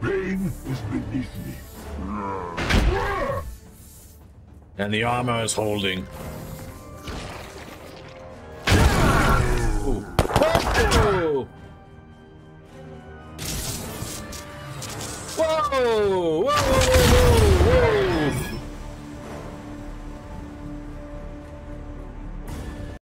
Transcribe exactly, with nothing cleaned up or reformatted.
Bane is beneath me. And the armor is holding. Ooh. Whoa! Whoa! Whoa!